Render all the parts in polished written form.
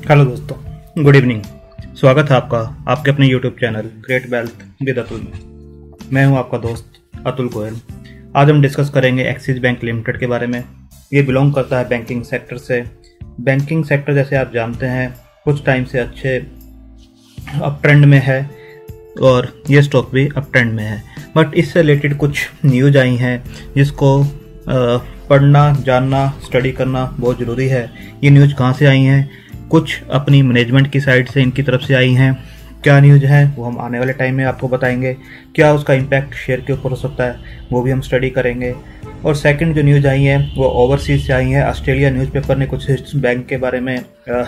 Hello दोस्तों, good evening. स्वागत है आपका आपके अपने YouTube channel great wealth with Atul में। मैं हूं आपका दोस्त अतुल गोयल। आज हम डिस्कस करेंगे एक्सिस बैंक लिमिटेड के बारे में। ये बिलोंग करता है बैंकिंग सेक्टर से। बैंकिंग सेक्टर जैसे आप जानते हैं कुछ टाइम से अच्छे अप ट्रेंड में है और ये स्टॉक भी अप ट्रेंड में है, बट इससे रिलेटेड कुछ न्यूज आई हैं जिसको पढ़ना, जानना, स्टडी करना बहुत ज़रूरी है। ये न्यूज कहाँ से आई हैं? कुछ अपनी मैनेजमेंट की साइड से इनकी तरफ से आई हैं। क्या न्यूज है वो हम आने वाले टाइम में आपको बताएंगे। क्या उसका इम्पैक्ट शेयर के ऊपर हो सकता है वो भी हम स्टडी करेंगे। और सेकंड जो न्यूज आई है वो ओवरसीज से आई है। ऑस्ट्रेलिया न्यूज़पेपर ने कुछ बैंक के बारे में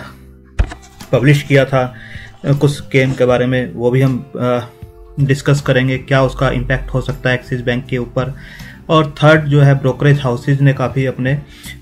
पब्लिश किया था, कुछ स्कीम के बारे में, वो भी हम डिस्कस करेंगे क्या उसका इम्पैक्ट हो सकता है एक्सिस बैंक के ऊपर। और थर्ड जो है ब्रोकरेज हाउसेज ने काफ़ी अपने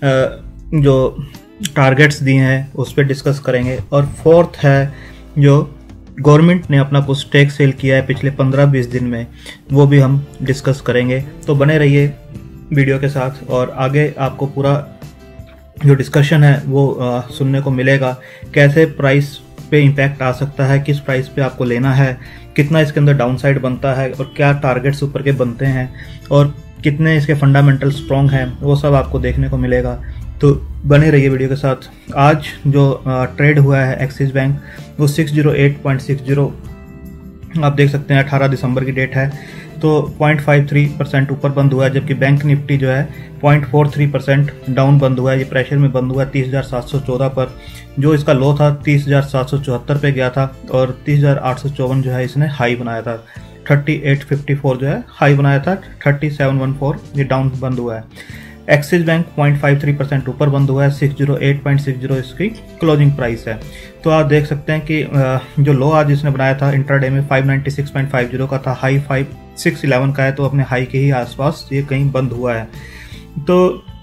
जो टारगेट्स दिए हैं उस पर डिस्कस करेंगे। और फोर्थ है जो गवर्नमेंट ने अपना कुछ स्टेक सेल किया है पिछले 15-20 दिन में, वो भी हम डिस्कस करेंगे। तो बने रहिए वीडियो के साथ और आगे आपको पूरा जो डिस्कशन है वो सुनने को मिलेगा। कैसे प्राइस पे इम्पैक्ट आ सकता है, किस प्राइस पे आपको लेना है, कितना इसके अंदर डाउनसाइड बनता है और क्या टारगेट्स ऊपर के बनते हैं और कितने इसके फंडामेंटल स्ट्रॉन्ग हैं, वो सब आपको देखने को मिलेगा। तो बने रहिए वीडियो के साथ। आज जो ट्रेड हुआ है एक्सिस बैंक वो 608.60 आप देख सकते हैं 18 दिसंबर की डेट है, तो 0.53% ऊपर बंद हुआ है, जबकि बैंक निफ्टी जो है 0.43% डाउन बंद हुआ है। ये प्रेशर में बंद हुआ है 30,714 पर। जो इसका लो था 30,774 पे गया था और 30,854 जो है इसने हाई बनाया था। 3854 जो है हाई बनाया था, 3714 ये डाउन बंद हुआ है। एक्सिस बैंक 0.53% ऊपर बंद हुआ है, 608.60 इसकी क्लोजिंग प्राइस है। तो आप देख सकते हैं कि जो लो आज इसने बनाया था इंट्राडे में 596.50 का था, हाई 5611 का है, तो अपने हाई के ही आसपास ये कहीं बंद हुआ है। तो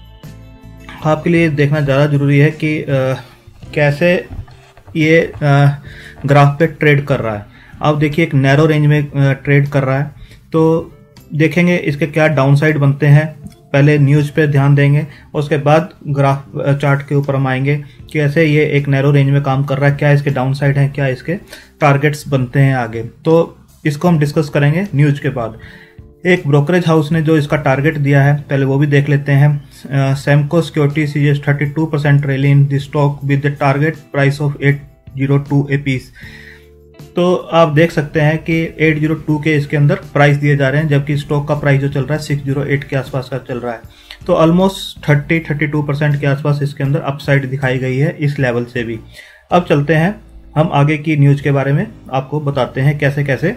आपके लिए देखना ज़्यादा ज़रूरी है कि कैसे ये ग्राफ पे ट्रेड कर रहा है। आप देखिए एक नैरो रेंज में ट्रेड कर रहा है, तो देखेंगे इसके क्या डाउनसाइड बनते हैं। पहले न्यूज़ पे ध्यान देंगे और उसके बाद ग्राफ चार्ट के ऊपर हम आएंगे कि ऐसे ये एक नैरो रेंज में काम कर रहा है, क्या इसके डाउनसाइड हैं, क्या इसके टारगेट्स बनते हैं आगे। तो इसको हम डिस्कस करेंगे न्यूज़ के बाद। एक ब्रोकरेज हाउस ने जो इसका टारगेट दिया है पहले वो भी देख लेते हैं। Semco security sees 32% rally in the stock with the target price of 802 a piece. तो आप देख सकते हैं कि 802 के इसके अंदर प्राइस दिए जा रहे हैं, जबकि स्टॉक का प्राइस जो चल रहा है 608 के आसपास का चल रहा है। तो ऑलमोस्ट 30-32% के आसपास इसके अंदर अपसाइड दिखाई गई है इस लेवल से भी। अब चलते हैं हम आगे की न्यूज़ के बारे में, आपको बताते हैं कैसे कैसे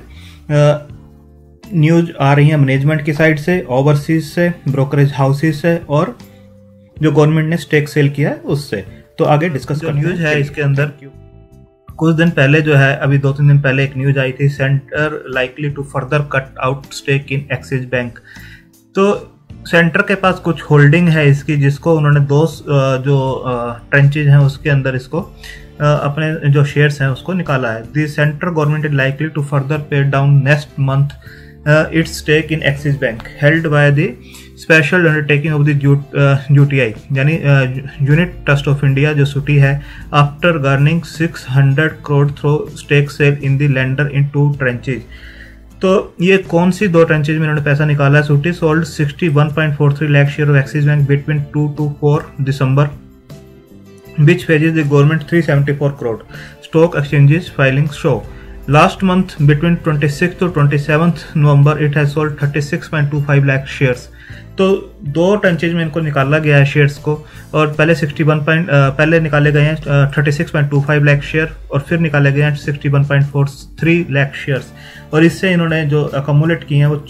न्यूज़ आ रही है मैनेजमेंट की साइड से, ओवरसीज से, ब्रोकरेज हाउसेज से और जो गवर्नमेंट ने स्टेक सेल किया है उससे। तो आगे डिस्कस करते हैं। न्यूज़ है इसके अंदर कुछ दिन पहले जो है, अभी 2-3 दिन पहले एक न्यूज आई थी, centre likely to further cut out stake in Axis Bank. तो सेंटर के पास कुछ होल्डिंग है इसकी, जिसको उन्होंने दो जो ट्रेंचेज हैं उसके अंदर इसको अपने जो शेयर्स हैं उसको निकाला है। The central government is likely to further pare down next month its stake in Axis Bank held by the special undertaking of the UTI यानी यूनिट ट्रस्ट ऑफ इंडिया जो सुटी है, after garnering 600 crore through stake sale in the lender in 2 tranches. तो ये कौन सी 2 tranches में इन्होंने पैसा निकाला है? SUUTI sold 61.43 lakh share of Axis Bank between 2 to 4 December which fetches the government 374 crore. Stock exchanges filings show. Last month, between 26th to 27th November, it has sold 36.25 lakh shares. तो 2 tranches में इनको निकाला गया है shares को, और पहले पहले निकाले गए हैं 36.25 लाख शेयर और फिर निकाले गए हैं 61.43 लाख शेयर्स। और इससे इन्होंने जो अकमुलेट किए हैं वो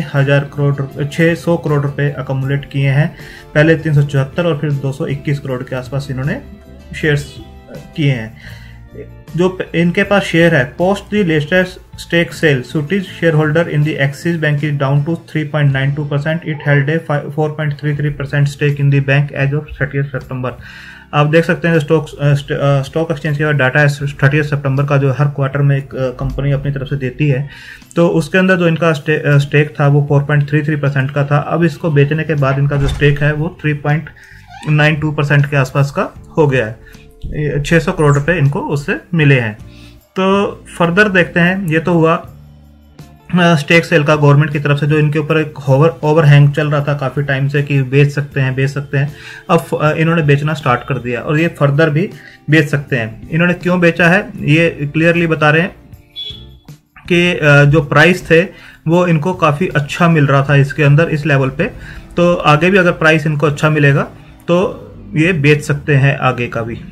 600 करोड़ रुपए अकमुलेट किए हैं। पहले 374 और फिर 221 करोड़ के आसपास इन्होंने शेयर्स किए हैं। जो इनके पास शेयर है post the latest stake sale, SUUTI's share holder in the Axis Bank is down to 3.92%. It held a 4.33% stake in the bank as of 30 September. आप देख सकते हैं स्टॉक एक्सचेंज का डाटा है 30 सितंबर का, जो हर क्वार्टर में एक कंपनी अपनी तरफ से देती है। तो उसके अंदर जो इनका स्टेक था वो 4.33% का था। अब इसको बेचने के बाद इनका जो स्टेक है वो 3.92% के आसपास का हो गया है। 600 करोड़ रुपए इनको उससे मिले हैं। तो फर्दर देखते हैं, ये तो हुआ स्टेक सेल का गवर्नमेंट की तरफ से, जो इनके ऊपर एक ओवरहैंग चल रहा था काफ़ी टाइम से कि बेच सकते हैं। अब इन्होंने बेचना स्टार्ट कर दिया और ये फर्दर भी बेच सकते हैं। इन्होंने क्यों बेचा है ये क्लियरली बता रहे हैं कि जो प्राइस थे वो इनको काफ़ी अच्छा मिल रहा था इसके अंदर, इस लेवल पे। तो आगे भी अगर प्राइस इनको अच्छा मिलेगा तो ये बेच सकते हैं आगे का भी।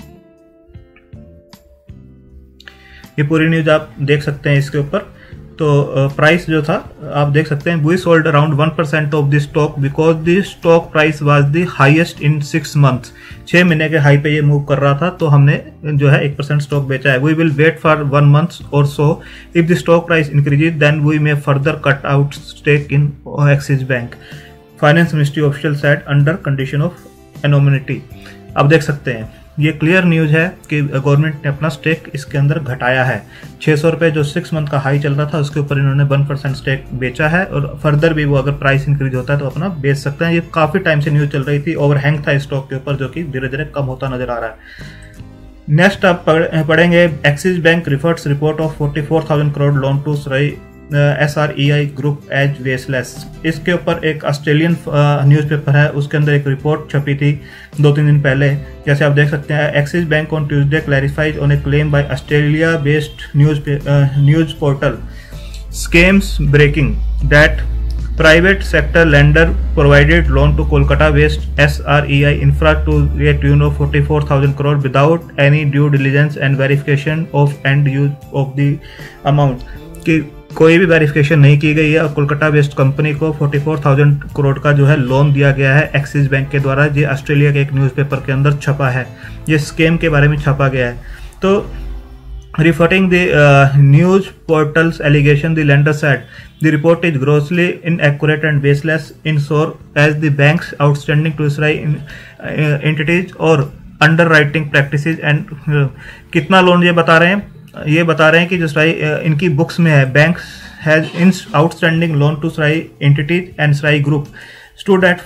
ये पूरी न्यूज आप देख सकते हैं इसके ऊपर। तो प्राइस जो था आप देख सकते हैं, we sold around 1% of the stock because the stock price was the highest in 6 months. 6 महीने के हाई पे ये मूव कर रहा था, तो हमने जो है 1% स्टॉक बेचा है। We will wait for 1 month or so, if the stock price increases then we may further cut out stake in Axis Bank, finance ministry official said under condition of anonymity. अब देख सकते हैं ये clear news है कि government ने अपना stake इसके अंदर घटाया है। 600 रुपये जो 6 मंथ का हाई चल रहा था उसके ऊपर इन्होंने 1% स्टेक बेचा है और फर्दर भी वो अगर प्राइस इंक्रीज होता है तो अपना बेच सकते हैं। ये काफी टाइम से न्यूज चल रही थी, ओवरहैंग था स्टॉक के ऊपर, जो कि धीरे धीरे कम होता नजर आ रहा है। नेक्स्ट आप पढ़ेंगे, Axis Bank refutes report of 44,000 crore loan to SREI SREI group as baseless. इसके ऊपर एक ऑस्ट्रेलियन न्यूज़पेपर है, उसके अंदर एक रिपोर्ट छपी थी 2-3 दिन पहले। जैसे आप देख सकते हैं, Axis Bank on Tuesday clarifies on a claim by Australia based news portal scams breaking that private sector lender provided loan to Kolkata based SREI infra to a tune of 44,000 crore without any due diligence and verification of end use of the amount। कि कोई भी verification नहीं की गई है और Kolkata based company को 44,000 करोड़ का जो है लोन दिया गया है एक्सिस बैंक के द्वारा। ये ऑस्ट्रेलिया के एक न्यूज़पेपर के अंदर छपा है, ये स्कैम के बारे में छपा गया है। तो refuting the news portal's allegation, the lender said the report is grossly inaccurate and baseless insofar as the bank's outstanding to SREI entities or underwriting practices and कितना लोन ये बता रहे हैं कि जो SREI इनकी बुक्स में है, bank has an outstanding loan to SREI entities and SREI group stood at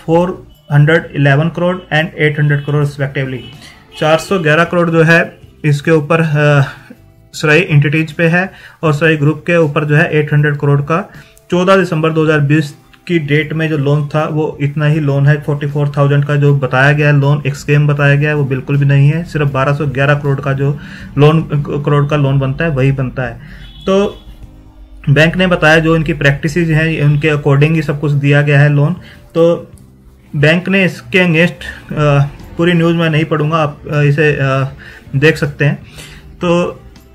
411 crore and 800 crore respectively. 411 crore जो है इसके ऊपर SREI एंटिटीज पे है और SREI ग्रुप के ऊपर जो है 800 करोड़ का 14 दिसंबर 2020 की डेट में जो लोन था वो इतना ही लोन है। 44,000 का जो बताया गया लोन एक स्कैम बताया गया है वो बिल्कुल भी नहीं है। सिर्फ 1211 करोड़ का जो लोन बनता है वही बनता है। तो बैंक ने बताया जो इनकी प्रैक्टिसेस हैं उनके अकॉर्डिंग ही सब कुछ दिया गया है लोन। तो बैंक ने इसके अगेंस्ट पूरी न्यूज में नहीं पढ़ूंगा, आप इसे देख सकते हैं। तो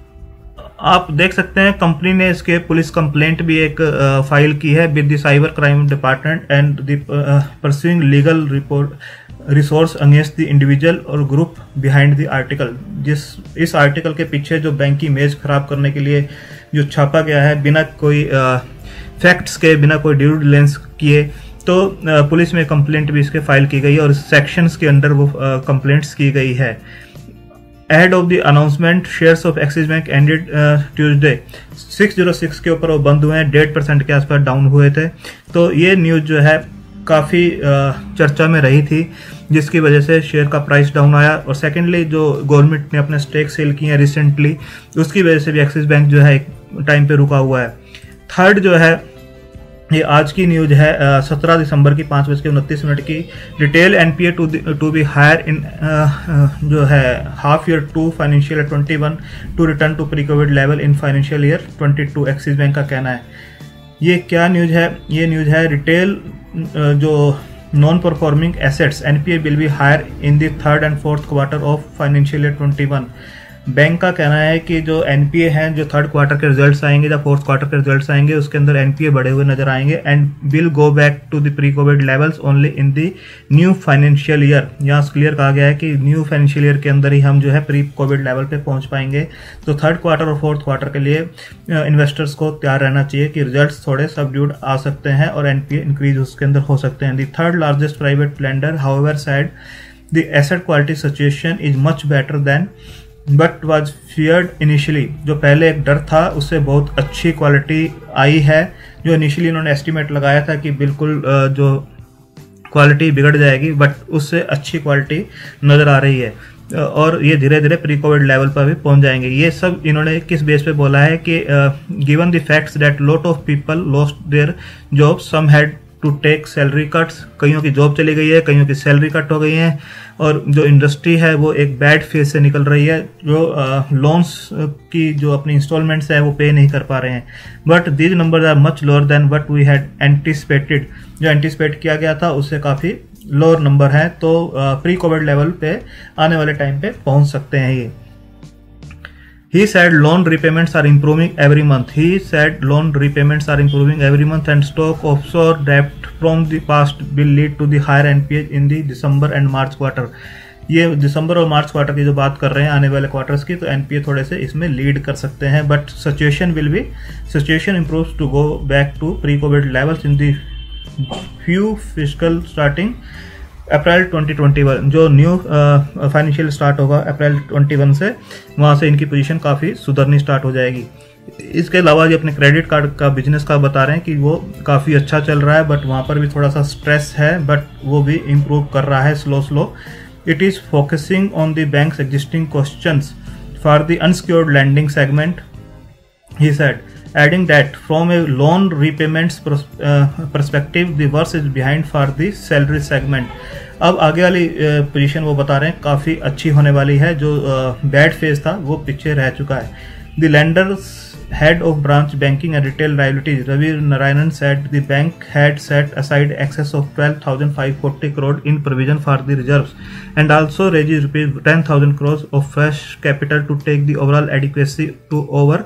आप देख सकते हैं कंपनी ने इसके पुलिस कंप्लेंट भी एक फाइल की है with the cyber crime department and the pursuing legal resource against the individual or group behind the article. इस आर्टिकल के पीछे जो बैंक की इमेज खराब करने के लिए जो छापा गया है बिना कोई फैक्ट्स के, बिना कोई ड्यू डिलिजेंस किए, तो पुलिस में कंप्लेंट भी इसके फाइल की गई है और सेक्शंस के अंडर वो कंप्लेंट्स की गई है। Ahead of the announcement, shares of Axis Bank ended Tuesday 606 के ऊपर वो बंद हुए हैं, 1.5% के आसपास डाउन हुए थे। तो ये न्यूज जो है काफ़ी चर्चा में रही थी जिसकी वजह से शेयर का प्राइस डाउन आया। और सेकेंडली जो गवर्नमेंट ने अपने स्टेक सेल किए हैं रिसेंटली, उसकी वजह से भी एक्सिस बैंक जो है एक टाइम पे रुका हुआ है। थर्ड जो है ये आज की न्यूज है 17 दिसंबर की 5:29 की। Retail NPA to be higher in जो है half year 2 financial year 21 to return to pre Covid level in financial year 22, Axis Bank का कहना है। ये क्या न्यूज है? ये न्यूज है रिटेल जो non performing assets NPA will be higher in the 3rd and 4th quarter of financial year 21। Bank का कहना है कि जो एनपीए हैं जो 3rd क्वार्टर के रिजल्ट्स आएंगे या 4th क्वार्टर के रिजल्ट्स आएंगे उसके अंदर एनपीए बढ़े हुए नजर आएंगे and will go back to the pre Covid levels only in the new financial year. यहाँ क्लियर कहा गया है कि न्यू फाइनेंशियल ईयर के अंदर ही हम जो है प्री कोविड लेवल पे पहुंच पाएंगे। तो 3rd क्वार्टर और 4th क्वार्टर के लिए इन्वेस्टर्स को तैयार रहना चाहिए कि रिजल्ट्स थोड़े सबड्यूड आ सकते हैं और एनपीए इंक्रीज उसके अंदर हो सकते हैं। The 3rd largest private lender however said the asset quality situation is much better than what was feared initially. जो पहले एक डर था उससे बहुत अच्छी क्वालिटी आई है। जो इनिशियली इन्होंने एस्टिमेट लगाया था कि बिल्कुल जो क्वालिटी बिगड़ जाएगी, बट उससे अच्छी क्वालिटी नजर आ रही है। और ये धीरे धीरे प्री कोविड लेवल पर भी पहुंच जाएंगे। ये सब इन्होंने किस बेस पे बोला है कि given the facts that lot of people lost their job, some had to take salary cuts, कईयों की जॉब चली गई है, कईयों की सैलरी कट हो गई है, और जो इंडस्ट्री है वो एक बैड फेज से निकल रही है, जो लोन्स की जो अपनी इंस्टॉलमेंट्स है वो पे नहीं कर पा रहे हैं। But these numbers are much lower than what we had anticipated, जो एंटिसिपेट किया गया था उससे काफ़ी लोअर नंबर है। तो प्री कोविड लेवल पे आने वाले टाइम पे पहुंच सकते हैं ये। He said loan repayments are improving every month. He said loan repayments are improving every month and stock offshore debt from the past will lead to the higher NPA in the December and March quarter. ये दिसंबर और मार्च quarter की जो बात कर रहे हैं आने वाले क्वार्टर्स की, तो एनपीए थोड़े से इसमें लीड कर सकते हैं। But situation improves to go back to pre Covid levels in the few fiscal starting April 2021, जो न्यू फाइनेंशियल स्टार्ट होगा अप्रैल 21 से, वहाँ से इनकी पोजीशन काफ़ी सुधरनी स्टार्ट हो जाएगी। इसके अलावा ये अपने क्रेडिट कार्ड का बिजनेस का बता रहे हैं कि वो काफ़ी अच्छा चल रहा है, बट वहाँ पर भी थोड़ा सा स्ट्रेस है, बट वो भी इम्प्रूव कर रहा है slow. It is focusing on the bank's existing questions for the unsecured lending segment, he said, adding that from a loan repayments perspective the worst is behind for the salary segment. अब आगे वाली position वो बता रहे हैं काफ़ी अच्छी होने वाली है, जो बैड फेज था वो पीछे रह चुका है। The lenders head of branch banking and retail liabilities, Ravi Narayanan, said the bank had set aside excess of 12,540 crore in provision for the reserves and also raised rupees 10,000 crores of fresh capital to take the overall adequacy to over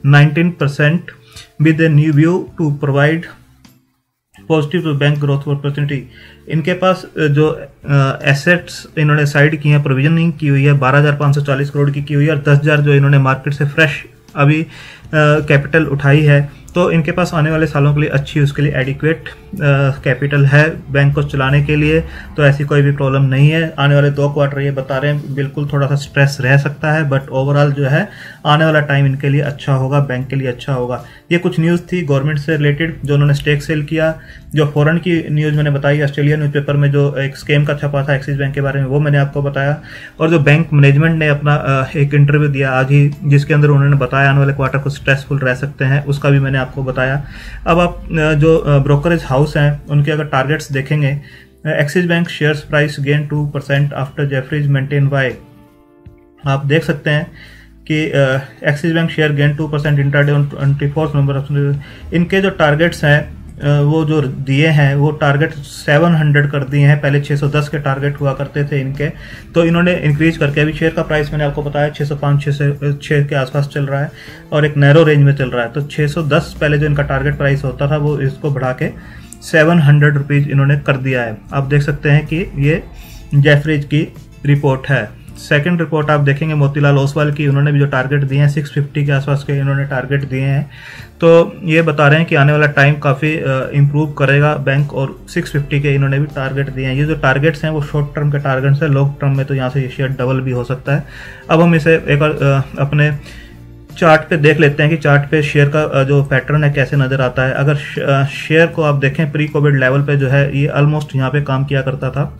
19% with a new view to provide positive to bank growth opportunity. इनके पास जो assets इन्होंने side की हैं, provisioning की हुई है 12,540 करोड़ की हुई है, और 10,000 जो इन्होंने मार्केट से फ्रेश अभी कैपिटल उठाई है, तो इनके पास आने वाले सालों के लिए अच्छी उसके लिए एडिक्वेट कैपिटल है बैंक को चलाने के लिए, तो ऐसी कोई भी प्रॉब्लम नहीं है। आने वाले 2 क्वार्टर ये बता रहे हैं बिल्कुल थोड़ा सा स्ट्रेस रह सकता है, बट ओवरऑल जो है आने वाला टाइम इनके लिए अच्छा होगा, बैंक के लिए अच्छा होगा। ये कुछ न्यूज़ थी गवर्नमेंट से रिलेटेड, जो उन्होंने स्टेक सेल किया। जो फॉरेन की न्यूज़ मैंने बताई, ऑस्ट्रेलिया न्यूज़पेपर में जो एक स्कैम का छपा था एक्सिस बैंक के बारे में, वो मैंने आपको बताया। और जो बैंक मैनेजमेंट ने अपना एक इंटरव्यू दिया आज ही, जिसके अंदर उन्होंने बताया आने वाले क्वार्टर को स्ट्रेसफुल रह सकते हैं, उसका भी मैंने आपको बताया। अब आप जो ब्रोकरेज हाउस हैं उनके अगर टारगेट्स देखेंगे, Axis Bank shares price gain 2% after Jefferies maintain buy, आप देख सकते हैं कि Axis Bank share gain 2% intraday on 24 November. इनके जो टारगेट्स हैं वो जो दिए हैं वो टारगेट 700 कर दिए हैं, पहले 610 के टारगेट हुआ करते थे इनके, तो इन्होंने इंक्रीज करके अभी शेयर का प्राइस मैंने आपको बताया 605-606 के आसपास चल रहा है और एक नैरो रेंज में चल रहा है। तो 610 पहले जो इनका टारगेट प्राइस होता था वो इसको बढ़ा के 700 रुपीज़ इन्होंने कर दिया है। आप देख सकते हैं कि ये जेफरीज की रिपोर्ट है। सेकंड रिपोर्ट आप देखेंगे मोतीलाल ओसवाल की, उन्होंने भी जो टारगेट दिए हैं 650 के आसपास के इन्होंने टारगेट दिए हैं, तो ये बता रहे हैं कि आने वाला टाइम काफ़ी इम्प्रूव करेगा बैंक, और 650 के इन्होंने भी टारगेट दिए हैं। ये जो टारगेट्स हैं वो शॉर्ट टर्म के टारगेट्स हैं, लॉन्ग टर्म में तो यहाँ से ये शेयर डबल भी हो सकता है। अब हम इसे एक बार अपने चार्ट पे देख लेते हैं कि चार्ट पे शेयर का जो पैटर्न है कैसे नज़र आता है। अगर शेयर को आप देखें प्री कोविड लेवल पे जो है ये ऑलमोस्ट यहाँ पे काम किया करता था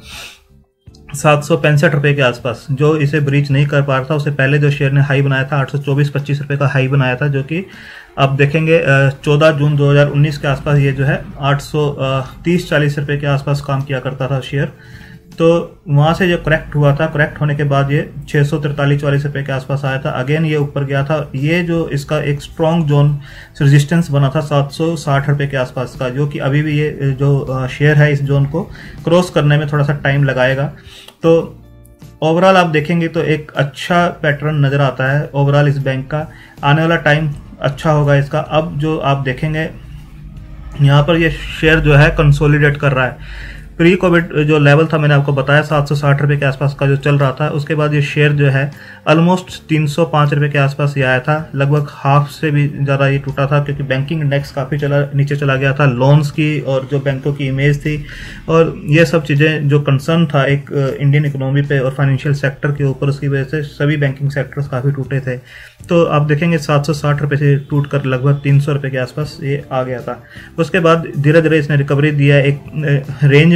765 रुपये के आसपास, जो इसे ब्रीच नहीं कर पा रहा था। उससे पहले जो शेयर ने हाई बनाया था 824-25 रुपये का हाई बनाया था, जो कि आप देखेंगे 14 जून 2019 के आसपास ये जो है 830-40 रुपये के आसपास काम किया करता था शेयर। तो वहाँ से जो करेक्ट हुआ था, करेक्ट होने के बाद ये 643-44 रुपये के आसपास आया था, अगेन ये ऊपर गया था। ये जो इसका एक स्ट्रॉन्ग जोन रेजिस्टेंस बना था 760 रुपये के आसपास का, जो कि अभी भी ये जो शेयर है इस जोन को क्रॉस करने में थोड़ा सा टाइम लगाएगा। तो ओवरऑल आप देखेंगे तो एक अच्छा पैटर्न नज़र आता है ओवरऑल इस बैंक का, आने वाला टाइम अच्छा होगा इसका। अब जो आप देखेंगे यहाँ पर ये शेयर जो है कंसोलिडेट कर रहा है। प्री कोविड जो लेवल था मैंने आपको बताया 760 रुपये के आसपास का जो चल रहा था, उसके बाद ये शेयर जो है ऑलमोस्ट 305 रुपये के आसपास ये आया था, लगभग हाफ से भी ज़्यादा ये टूटा था, क्योंकि बैंकिंग इंडेक्स काफ़ी नीचे चला गया था, लोन्स की और जो बैंकों की इमेज थी और ये सब चीज़ें जो कंसर्न था एक इंडियन इकोनॉमी पे और फाइनेंशियल सेक्टर के ऊपर, उसकी वजह से सभी बैंकिंग सेक्टर्स काफ़ी टूटे थे। तो आप देखेंगे 760 रुपये से टूट कर लगभग 300 रुपये के आसपास ये आ गया था। उसके बाद धीरे धीरे इसने रिकवरी दिया, एक रेंज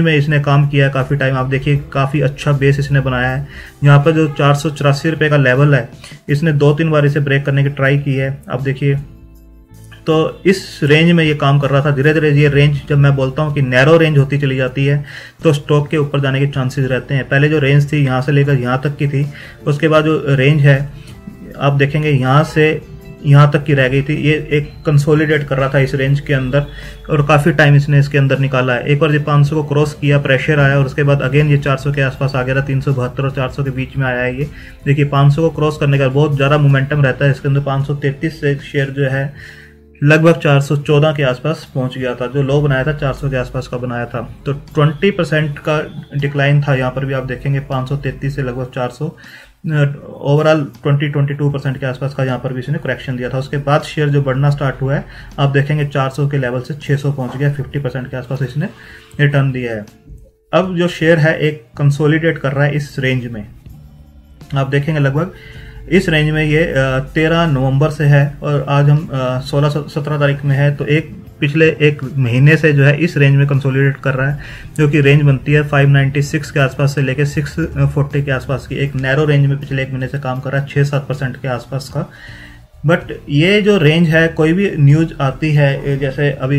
में इसने काम किया है काफ़ी टाइम। आप देखिए काफ़ी अच्छा बेस इसने बनाया है। यहाँ पर जो 484 रुपये का लेवल है, इसने 2-3 बार इसे ब्रेक करने की ट्राई की है। आप देखिए, तो इस रेंज में ये काम कर रहा था। धीरे धीरे ये रेंज, जब मैं बोलता हूँ कि नैरो रेंज होती चली जाती है, तो स्टॉक के ऊपर जाने के चांसेस रहते हैं। पहले जो रेंज थी यहाँ से लेकर यहाँ तक की थी, उसके बाद जो रेंज है आप देखेंगे यहाँ से यहाँ तक की रह गई थी। ये एक कंसोलिडेट कर रहा था इस रेंज के अंदर, और काफ़ी टाइम इसने इसके अंदर निकाला है। एक बार ये 500 को क्रॉस किया, प्रेशर आया, और उसके बाद अगेन ये 400 के आसपास आ गया था। 372 और 400 के बीच में आया है ये। देखिए 500 को क्रॉस करने का बहुत ज़्यादा मोमेंटम रहता है इसके अंदर। 533 से शेयर जो है लगभग 414 के आसपास पहुंच गया था। जो लो बनाया था 400 के आसपास का बनाया था। तो 20% का डिक्लाइन था यहाँ पर भी। आप देखेंगे 533 से लगभग 400, ओवरऑल 20-22% के आसपास का यहाँ पर भी इसने करेक्शन दिया था। उसके बाद शेयर जो बढ़ना स्टार्ट हुआ है, आप देखेंगे 400 के लेवल से 600 पहुंच गया। 50% के आसपास इसने रिटर्न दिया है। अब जो शेयर है एक कंसोलिडेट कर रहा है इस रेंज में। आप देखेंगे लगभग इस रेंज में ये 13 नवंबर से है, और आज हम 16-17 तारीख में है। तो पिछले एक महीने से जो है इस रेंज में कंसोलिडेट कर रहा है, जो कि रेंज बनती है 596 के आसपास से लेके 640 के आसपास की। एक नैरो रेंज में पिछले एक महीने से काम कर रहा है, 6-7% के आसपास का। बट ये जो रेंज है, कोई भी न्यूज आती है, जैसे अभी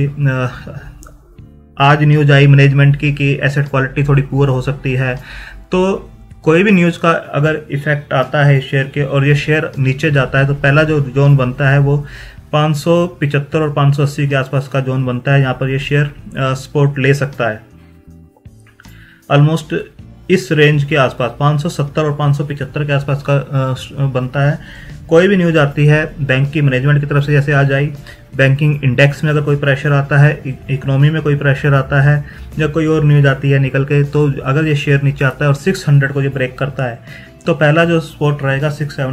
आज न्यूज आई मैनेजमेंट की कि एसेट क्वालिटी थोड़ी पुअर हो सकती है, तो कोई भी न्यूज़ का अगर इफेक्ट आता है शेयर के और ये शेयर नीचे जाता है, तो पहला जो जोन बनता है वो 575 और 580 के आसपास का जोन बनता है। यहाँ पर ये शेयर सपोर्ट ले सकता है ऑलमोस्ट इस रेंज के आसपास। 570 और 575 के आसपास का बनता है। कोई भी न्यूज आती है बैंक की मैनेजमेंट की तरफ से, जैसे आज आई, बैंकिंग इंडेक्स में अगर कोई प्रेशर आता है, इकोनॉमी में कोई प्रेशर आता है, या कोई और न्यूज आती है निकल के, तो अगर ये शेयर नीचे आता है और 600 को ये ब्रेक करता है, तो पहला जो सपोर्ट रहेगा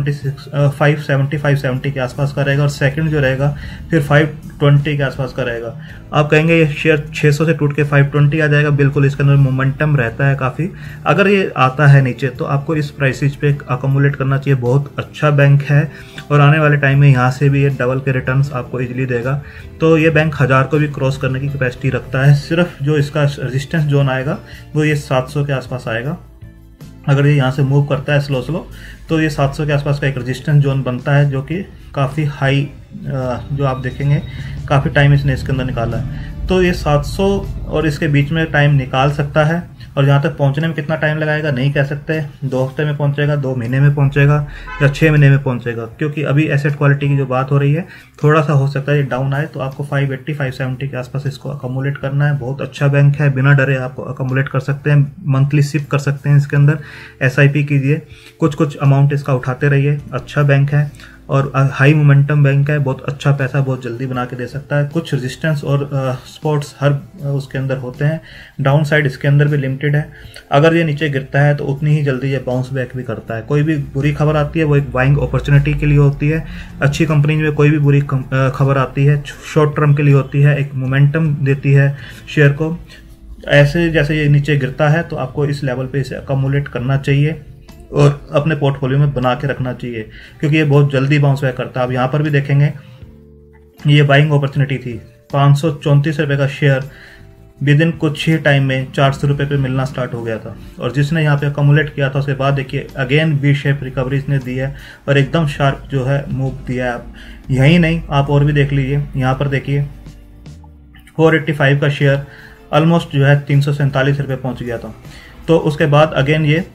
570 के आसपास का रहेगा, और सेकंड जो रहेगा फिर 520 के आसपास का रहेगा। आप कहेंगे ये शेयर 600 से टूट के 520 आ जाएगा, बिल्कुल इसके अंदर मोमेंटम रहता है काफ़ी। अगर ये आता है नीचे तो आपको इस प्राइसेज पे अकोमुलेट करना चाहिए। बहुत अच्छा बैंक है, और आने वाले टाइम में यहाँ से भी ये डबल के रिटर्न्स आपको इजीली देगा। तो ये बैंक 1000 को भी क्रॉस करने की कैपेसिटी रखता है। सिर्फ जो इसका रेजिस्टेंस जोन आएगा वो ये 700 के आसपास आएगा। अगर ये यहाँ से मूव करता है स्लो तो ये 700 के आसपास का एक रेजिस्टेंस जोन बनता है, जो कि काफ़ी हाई, जो आप देखेंगे काफ़ी टाइम इसने इसके अंदर निकाला है। तो ये 700 और इसके बीच में टाइम निकाल सकता है, और यहाँ तक पहुँचने में कितना टाइम लगाएगा नहीं कह सकते। 2 हफ्ते में पहुँचेगा, 2 महीने में पहुँचेगा, या 6 महीने में पहुँचेगा, क्योंकि अभी एसेट क्वालिटी की जो बात हो रही है, थोड़ा सा हो सकता है ये डाउन आए। तो आपको 580-570 के आसपास इसको अकोमुलेट करना है। बहुत अच्छा बैंक है, बिना डरे आपको अकोमुलेट कर सकते हैं। मंथली सिप कर सकते हैं इसके अंदर, SIP कीजिए, कुछ अमाउंट इसका उठाते रहिए। अच्छा बैंक है और हाई मोमेंटम बैंक है। बहुत अच्छा पैसा बहुत जल्दी बना के दे सकता है। कुछ रेजिस्टेंस और सपोर्ट्स हर उसके अंदर होते हैं। डाउन साइड इसके अंदर भी लिमिटेड है। अगर ये नीचे गिरता है तो उतनी ही जल्दी ये बाउंस बैक भी करता है। कोई भी बुरी खबर आती है वो एक बाइंग अपॉर्चुनिटी के लिए होती है। अच्छी कंपनी में कोई भी बुरी खबर आती है शॉर्ट टर्म के लिए होती है, एक मोमेंटम देती है शेयर को। ऐसे जैसे ये नीचे गिरता है तो आपको इस लेवल पे इसे अकोमुलेट करना चाहिए और अपने पोर्टफोलियो में बना के रखना चाहिए, क्योंकि ये बहुत जल्दी बाउंस बैक करता है। अब यहाँ पर भी देखेंगे ये बाइंग अपॉर्चुनिटी थी। 534 रुपये का शेयर विद इन कुछ ही टाइम में 400 रुपये पे मिलना स्टार्ट हो गया था, और जिसने यहाँ पे अकोमुलेट किया था उसके बाद देखिए अगेन वी शेप रिकवरी इसने दी है और एकदम शार्प जो है मूव दिया है। आप यही नहीं, आप और भी देख लीजिए। यहाँ पर देखिए 485 का शेयर ऑलमोस्ट जो है 347 रुपये पहुँच गया था। तो उसके बाद अगेन ये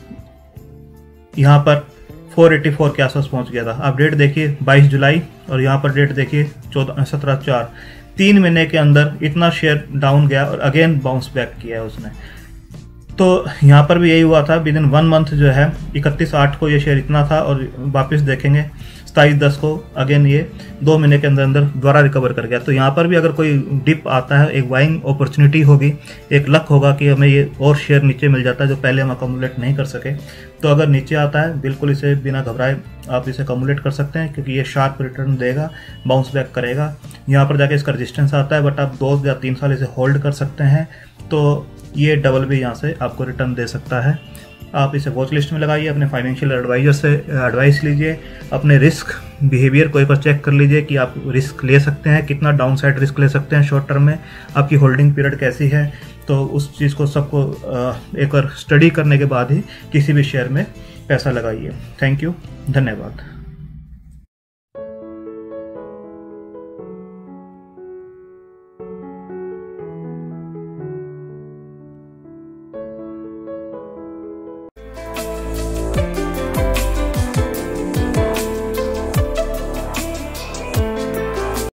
यहाँ पर 484 के आसपास पहुंच गया था। आप डेट देखिए 22 जुलाई और यहाँ पर डेट देखिए 17/4। 3 महीने के अंदर इतना शेयर डाउन गया और अगेन बाउंस बैक किया है उसने। तो यहाँ पर भी यही हुआ था। विद इन 1 मंथ जो है 31/8 को ये शेयर इतना था और वापस देखेंगे 27/10 को अगेन ये 2 महीने के अंदर अंदर दोबारा रिकवर कर गया। तो यहाँ पर भी अगर कोई डिप आता है, एक बाइंग अपॉर्चुनिटी होगी, एक लक होगा कि हमें ये और शेयर नीचे मिल जाता है जो पहले हम अकोमुलेट नहीं कर सके। तो अगर नीचे आता है बिल्कुल इसे बिना घबराए आप इसे अकोमुलेट कर सकते हैं, क्योंकि ये शार्प रिटर्न देगा, बाउंस बैक करेगा। यहाँ पर जाके इसका रेजिस्टेंस आता है, बट आप 2 या 3 साल इसे होल्ड कर सकते हैं, तो ये डबल भी यहाँ से आपको रिटर्न दे सकता है। आप इसे वॉच लिस्ट में लगाइए, अपने फाइनेंशियल एडवाइजर से एडवाइस लीजिए, अपने रिस्क बिहेवियर को एक बार चेक कर लीजिए कि आप रिस्क ले सकते हैं, कितना डाउन साइड रिस्क ले सकते हैं शॉर्ट टर्म में, आपकी होल्डिंग पीरियड कैसी है। तो उस चीज़ को सबको एक बार स्टडी करने के बाद ही किसी भी शेयर में पैसा लगाइए। थैंक यू, धन्यवाद।